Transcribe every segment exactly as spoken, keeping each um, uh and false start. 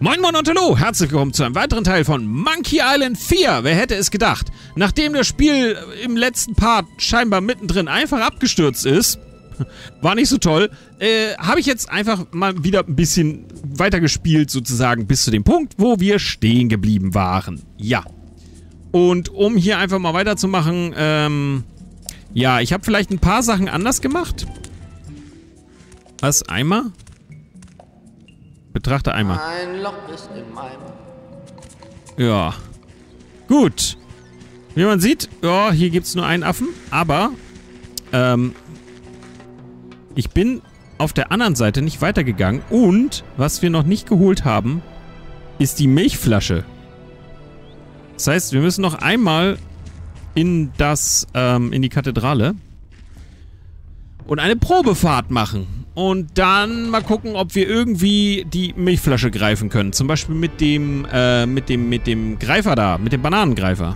Moin Moin und Hallo, herzlich willkommen zu einem weiteren Teil von Monkey Island vier. Wer hätte es gedacht? Nachdem das Spiel im letzten Part scheinbar mittendrin einfach abgestürzt ist, war nicht so toll, äh, habe ich jetzt einfach mal wieder ein bisschen weitergespielt sozusagen bis zu dem Punkt, wo wir stehen geblieben waren. Ja. Und um hier einfach mal weiterzumachen, ähm, ja, ich habe vielleicht ein paar Sachen anders gemacht. Was? Eimer? Betrachte Eimer. Ein Loch ist im Eimer. Ja. Gut. Wie man sieht, ja, hier gibt es nur einen Affen, aber ähm, ich bin auf der anderen Seite nicht weitergegangen und was wir noch nicht geholt haben, ist die Milchflasche. Das heißt, wir müssen noch einmal in das, ähm, in die Kathedrale und eine Probefahrt machen. Und dann mal gucken, ob wir irgendwie die Milchflasche greifen können. Zum Beispiel mit dem, äh, mit dem, mit dem Greifer da. Mit dem Bananengreifer.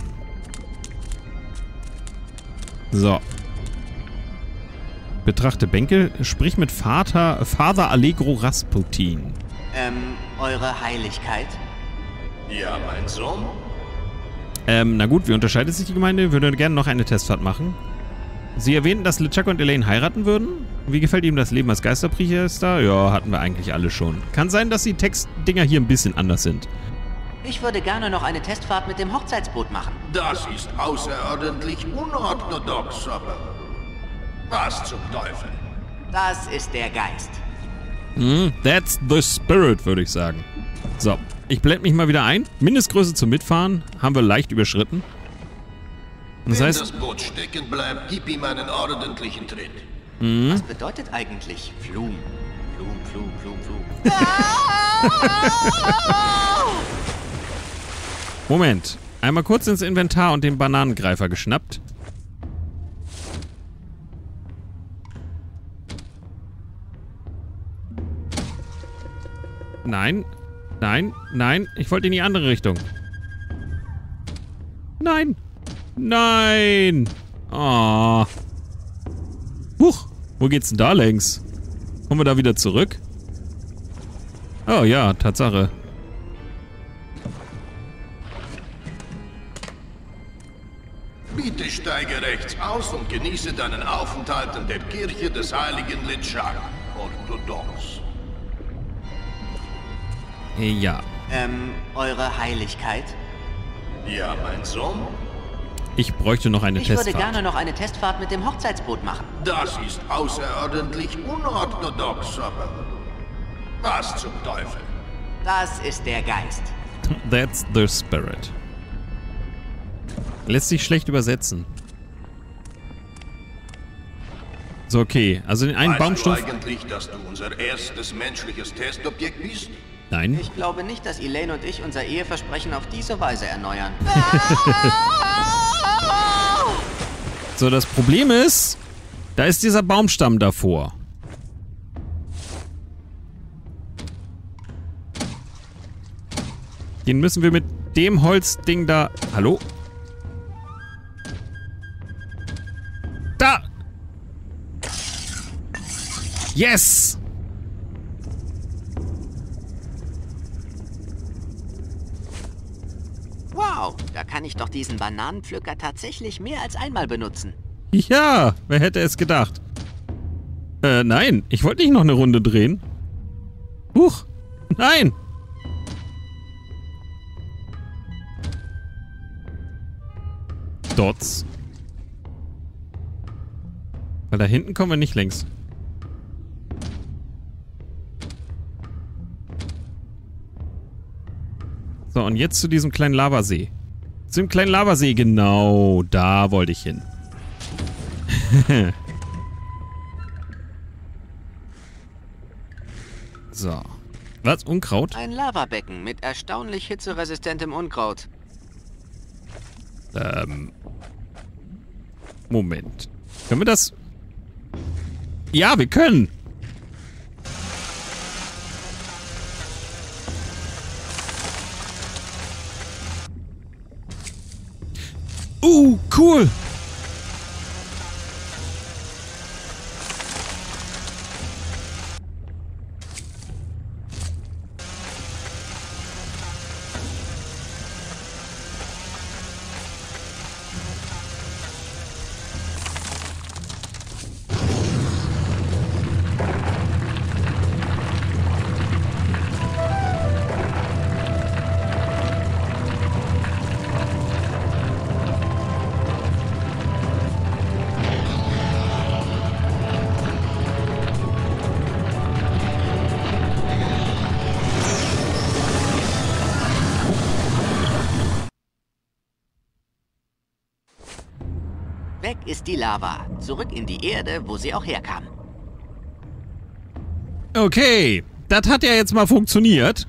So. Betrachte Bänke. Sprich mit Vater, Father Allegro Rasputin. Ähm, Eure Heiligkeit? Ja, mein Sohn? Ähm, na gut, wie unterscheidet sich die Gemeinde? Würde gerne noch eine Testfahrt machen. Sie erwähnten, dass LeChuck und Elaine heiraten würden. Wie gefällt ihm das Leben als Geisterpriester? Ja, hatten wir eigentlich alle schon. Kann sein, dass die Textdinger hier ein bisschen anders sind. Ich würde gerne noch eine Testfahrt mit dem Hochzeitsboot machen. Das ist außerordentlich unorthodox, aber was zum Teufel? Das ist der Geist. Mm, that's the spirit, würde ich sagen. So, ich blende mich mal wieder ein. Mindestgröße zum Mitfahren haben wir leicht überschritten. Das Wenn heißt, das Boot stecken bleibt, gib ihm einen ordentlichen Tritt. mm, Was bedeutet eigentlich Flum? Flum, Flum, Flum, Flum. Moment. Einmal kurz ins Inventar und den Bananengreifer geschnappt. Nein. Nein. Nein. Ich wollte in die andere Richtung. Nein. Nein. Oh. Huch. Wo geht's denn da längs? Kommen wir da wieder zurück? Oh ja, Tatsache. Bitte steige rechts aus und genieße deinen Aufenthalt in der Kirche des heiligen LeChuck. Orthodox. Ja. Ähm, Eure Heiligkeit? Ja, mein Sohn? Ich bräuchte noch eine Ich Testfahrt. würde gerne noch eine Testfahrt mit dem Hochzeitsboot machen. Das ist außerordentlich unorthodox, aber was zum Teufel? Das ist der Geist. That's the spirit. Lässt sich schlecht übersetzen. So, okay. Also den einen Weißt Baumstumpf... du eigentlich, dass du unser erstes menschliches Testobjekt bist? Nein. Ich glaube nicht, dass Elaine und ich unser Eheversprechen auf diese Weise erneuern. So, das Problem ist, da ist dieser Baumstamm davor. Den müssen wir mit dem Holzding da... Hallo? Da! Yes! Wow, da kann ich doch diesen Bananenpflücker tatsächlich mehr als einmal benutzen. Ja, wer hätte es gedacht? Äh, nein, ich wollte nicht noch eine Runde drehen. Huch, nein! Dots. Weil da hinten kommen wir nicht längs. So, und jetzt zu diesem kleinen Lavasee. Zu dem kleinen Lavasee, genau, da wollte ich hin. So. Was? Unkraut? Ein Lavabecken mit erstaunlich hitzeresistentem Unkraut. Ähm. Moment. Können wir das... Ja, wir können! Uh, cool! ist die Lava. Zurück in die Erde, wo sie auch herkam. Okay, das hat ja jetzt mal funktioniert.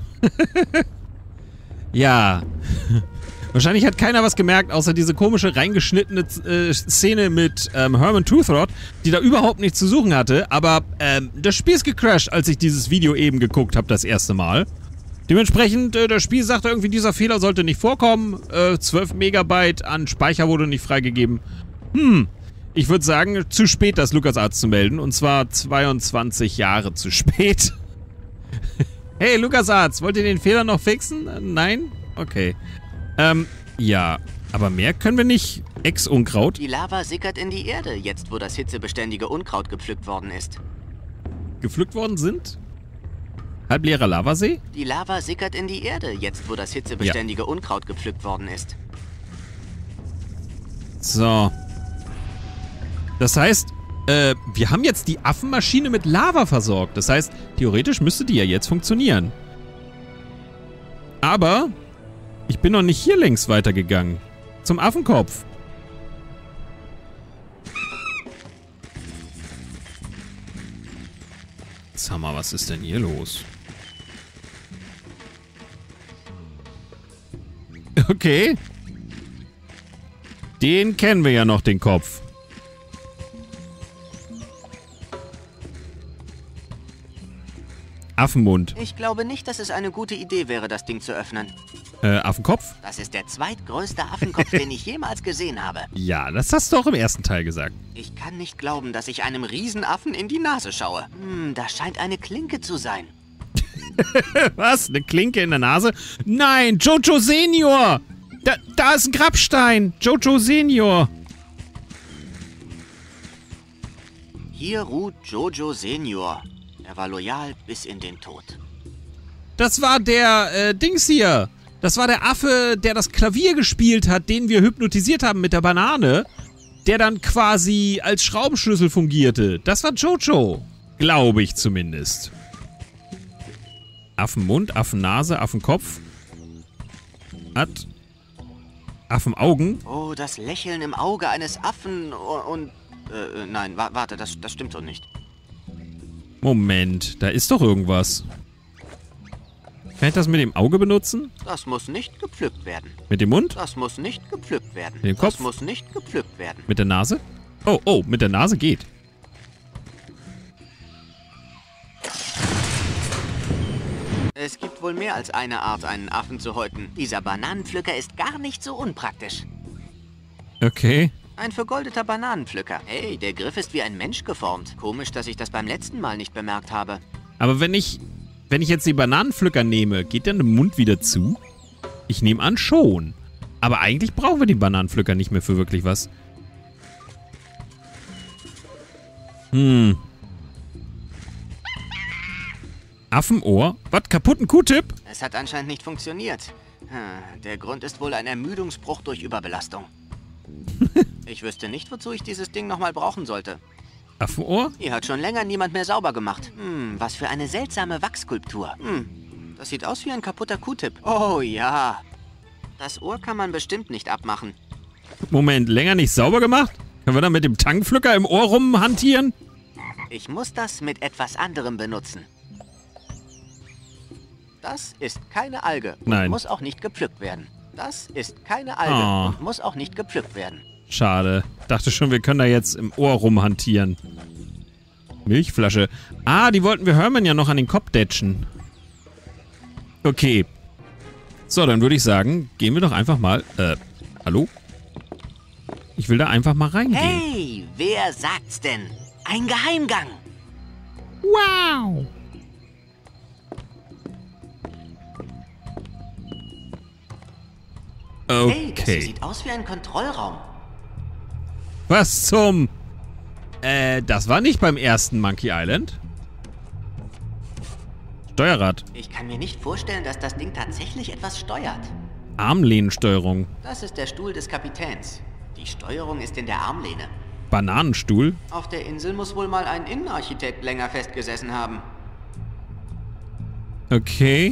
Ja. Wahrscheinlich hat keiner was gemerkt, außer diese komische reingeschnittene äh, Szene mit ähm, Herman Toothrot, die da überhaupt nichts zu suchen hatte. Aber ähm, das Spiel ist gecrashed, als ich dieses Video eben geguckt habe, das erste Mal. Dementsprechend, äh, das Spiel sagte irgendwie, dieser Fehler sollte nicht vorkommen. Äh, zwölf Megabyte an Speicher wurde nicht freigegeben. Hm, ich würde sagen, zu spät, das LucasArts zu melden. Und zwar zweiundzwanzig Jahre zu spät. Hey, LucasArts, wollt ihr den Fehler noch fixen? Nein? Okay. Ähm, ja. Aber mehr können wir nicht. Ex-Unkraut. Die Lava sickert in die Erde, jetzt wo das hitzebeständige Unkraut gepflückt worden ist. Gepflückt worden sind? Halbleerer Lavasee? Die Lava sickert in die Erde, jetzt wo das hitzebeständige Ja. Unkraut gepflückt worden ist. So. Das heißt, äh, wir haben jetzt die Affenmaschine mit Lava versorgt. Das heißt, theoretisch müsste die ja jetzt funktionieren. Aber ich bin noch nicht hier längs weitergegangen. Zum Affenkopf. Sag mal, was ist denn hier los? Okay. Den kennen wir ja noch, den Kopf. Affenmund. Ich glaube nicht, dass es eine gute Idee wäre, das Ding zu öffnen. Äh, Affenkopf? Das ist der zweitgrößte Affenkopf, den ich jemals gesehen habe. Ja, das hast du auch im ersten Teil gesagt. Ich kann nicht glauben, dass ich einem Riesenaffen in die Nase schaue. Hm, da scheint eine Klinke zu sein. Was? Eine Klinke in der Nase? Nein, Jojo Senior! Da, da ist ein Grabstein! Jojo Senior! Hier ruht Jojo Senior. Er war loyal bis in den Tod. Das war der, äh, Dings hier. Das war der Affe, der das Klavier gespielt hat, den wir hypnotisiert haben mit der Banane. Der dann quasi als Schraubenschlüssel fungierte. Das war Jojo. Glaube ich zumindest. Affenmund, Affennase, Affenkopf. Hat Affenaugen. Oh, das Lächeln im Auge eines Affen und... Äh, nein, wa warte, das, das stimmt so nicht. Moment, da ist doch irgendwas. Kann ich das mit dem Auge benutzen? Das muss nicht gepflückt werden. Mit dem Mund? Das muss nicht gepflückt werden. Mit dem Kopf? Das muss nicht gepflückt werden. Mit der Nase? Oh, oh, mit der Nase geht. Es gibt wohl mehr als eine Art, einen Affen zu häuten. Dieser Bananenpflücker ist gar nicht so unpraktisch. Okay. Ein vergoldeter Bananenpflücker. Hey, der Griff ist wie ein Mensch geformt. Komisch, dass ich das beim letzten Mal nicht bemerkt habe. Aber wenn ich, wenn ich jetzt die Bananenpflücker nehme, geht dann der Mund wieder zu? Ich nehme an, schon. Aber eigentlich brauchen wir die Bananenpflücker nicht mehr für wirklich was. Hm. Affenohr? Was? Kaputten Q-Tip? Es hat anscheinend nicht funktioniert. Hm, der Grund ist wohl ein Ermüdungsbruch durch Überbelastung. Ich wüsste nicht, wozu ich dieses Ding nochmal brauchen sollte. Affenohr? Hier hat schon länger niemand mehr sauber gemacht. Hm, was für eine seltsame Wachsskulptur. Hm, das sieht aus wie ein kaputter Q-Tip. Oh ja. Das Ohr kann man bestimmt nicht abmachen. Moment, länger nicht sauber gemacht? Können wir dann mit dem Tangpflücker im Ohr rumhantieren? Ich muss das mit etwas anderem benutzen. Das ist keine Alge und Nein. muss auch nicht gepflückt werden. Das ist keine Alge Oh. und muss auch nicht gepflückt werden. Schade. Dachte schon, wir können da jetzt im Ohr rumhantieren. Milchflasche. Ah, die wollten wir Herman ja noch an den Kopf datschen. Okay. So, dann würde ich sagen, gehen wir doch einfach mal... Äh, hallo? Ich will da einfach mal reingehen. Hey, wer sagt's denn? Ein Geheimgang. Wow! Hey, das hier Okay. sieht aus wie ein Kontrollraum. Was zum... Äh, das war nicht beim ersten Monkey Island. Steuerrad. Ich kann mir nicht vorstellen, dass das Ding tatsächlich etwas steuert. Armlehnensteuerung. Das ist der Stuhl des Kapitäns. Die Steuerung ist in der Armlehne. Bananenstuhl. Auf der Insel muss wohl mal ein Innenarchitekt länger festgesessen haben. Okay.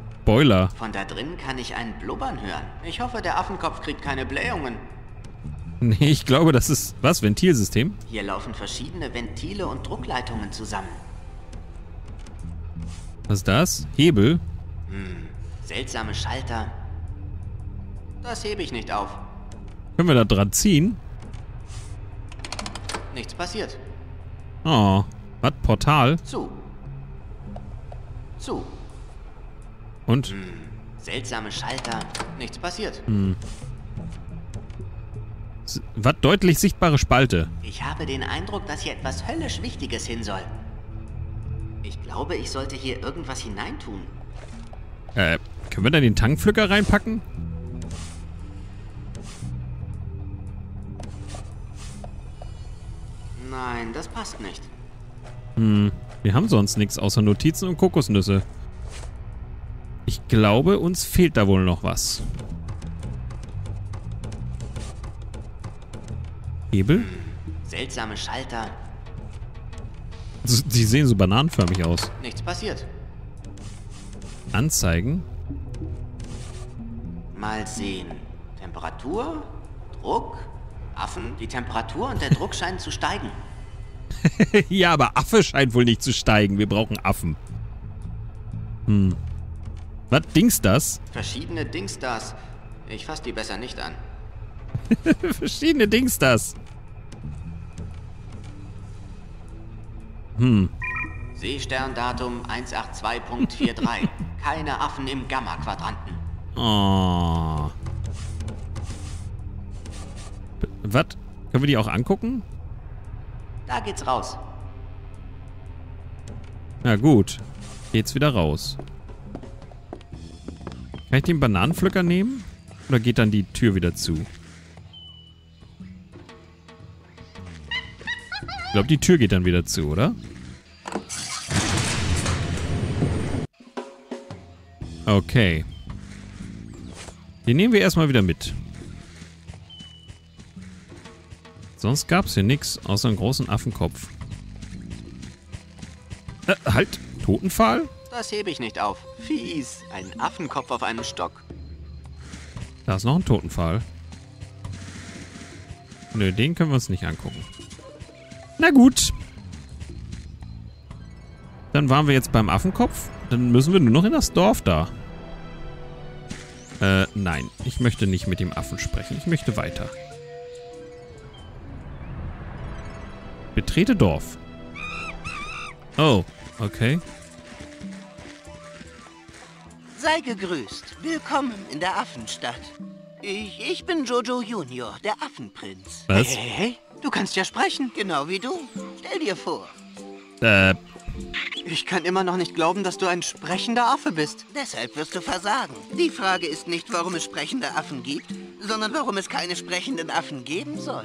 Boiler. Von da drin kann ich ein Blubbern hören. Ich hoffe, der Affenkopf kriegt keine Blähungen. Nee, ich glaube, das ist... Was? Ventilsystem? Hier laufen verschiedene Ventile und Druckleitungen zusammen. Was ist das? Hebel? Hm, seltsame Schalter. Das hebe ich nicht auf. Können wir da dran ziehen? Nichts passiert. Oh. Was? Portal? Zu. Zu. Und? Hm, seltsame Schalter. Nichts passiert. Hm. Was? Deutlich sichtbare Spalte. Ich habe den Eindruck, dass hier etwas höllisch Wichtiges hin soll. Ich glaube, ich sollte hier irgendwas hineintun. Äh, können wir da den Tankpflücker reinpacken? Nein, das passt nicht. Hm, wir haben sonst nichts außer Notizen und Kokosnüsse. Ich glaube, uns fehlt da wohl noch was. Hebel? Seltsame Schalter. Sie sehen so bananenförmig aus. Nichts passiert. Anzeigen? Mal sehen. Temperatur, Druck, Affen. Die Temperatur und der Druck scheinen zu steigen. Ja, aber Affe scheint wohl nicht zu steigen. Wir brauchen Affen. Hm. Was? Dings das? Verschiedene Dingstars. Ich fasse die besser nicht an. Verschiedene Dings das. Hm. Seesterndatum eins acht zwei Punkt drei. Keine Affen im Gamma-Quadranten. Oh. Was? Können wir die auch angucken? Da geht's raus. Na gut. Geht's wieder raus. Kann ich den Bananenpflücker nehmen? Oder geht dann die Tür wieder zu? Ich glaube, die Tür geht dann wieder zu, oder? Okay. Den nehmen wir erstmal wieder mit. Sonst gab es hier nichts, außer einen großen Affenkopf. Äh, halt! Totenpfahl? Das hebe ich nicht auf. Fies. Ein Affenkopf auf einem Stock. Da ist noch ein Totenpfahl. Nö, den können wir uns nicht angucken. Na gut. Dann waren wir jetzt beim Affenkopf. Dann müssen wir nur noch in das Dorf da. Äh, nein. Ich möchte nicht mit dem Affen sprechen. Ich möchte weiter. Betrete Dorf. Oh, okay. Sei gegrüßt. Willkommen in der Affenstadt. Ich, ich bin Jojo Junior, der Affenprinz. Was? Hey, hey, hey, du kannst ja sprechen. Genau wie du. Stell dir vor. Äh, Ich kann immer noch nicht glauben, dass du ein sprechender Affe bist. Deshalb wirst du versagen. Die Frage ist nicht, warum es sprechende Affen gibt, sondern warum es keine sprechenden Affen geben soll.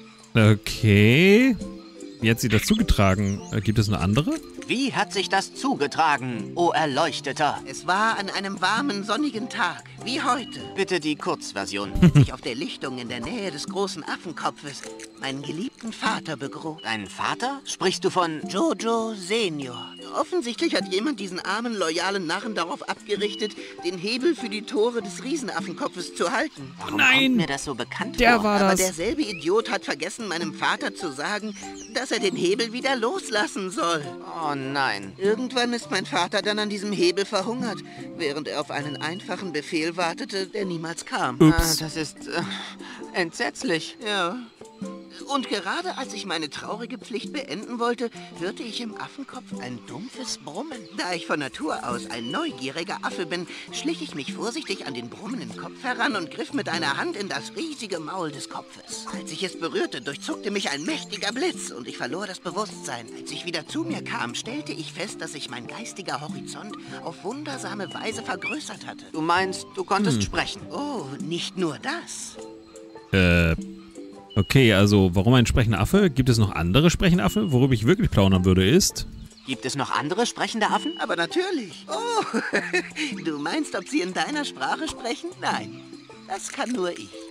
okay. Wie hat sie das zugetragen? Äh, gibt es eine andere? Wie hat sich das zugetragen, o Erleuchteter? Es war an einem warmen, sonnigen Tag, wie heute, Bitte die Kurzversion. als ich auf der Lichtung in der Nähe des großen Affenkopfes meinen geliebten Vater begrub. Dein Vater? Sprichst du von... Jojo Senior. Offensichtlich hat jemand diesen armen, loyalen Narren darauf abgerichtet, den Hebel für die Tore des Riesenaffenkopfes zu halten. Warum Nein! kommt mir das so bekannt Der vor? war Aber das. derselbe Idiot hat vergessen, meinem Vater zu sagen, dass er den Hebel wieder loslassen soll. Oh nein. Irgendwann ist mein Vater dann an diesem Hebel verhungert, während er auf einen einfachen Befehl wartete, der niemals kam. Ah, Ups. das ist äh, entsetzlich. Ja. Und gerade als ich meine traurige Pflicht beenden wollte, hörte ich im Affenkopf ein dumpfes Brummen. Da ich von Natur aus ein neugieriger Affe bin, schlich ich mich vorsichtig an den brummenden Kopf heran und griff mit einer Hand in das riesige Maul des Kopfes. Als ich es berührte, durchzuckte mich ein mächtiger Blitz und ich verlor das Bewusstsein. Als ich wieder zu mir kam, stellte ich fest, dass sich mein geistiger Horizont auf wundersame Weise vergrößert hatte. Du meinst, du konntest sprechen. Oh, nicht nur das. Äh, okay, also warum ein sprechender Affe? Gibt es noch andere sprechende Affe? Worüber ich wirklich plaudern würde, ist... Gibt es noch andere sprechende Affen? Aber natürlich. Oh, du meinst, ob sie in deiner Sprache sprechen? Nein, das kann nur ich.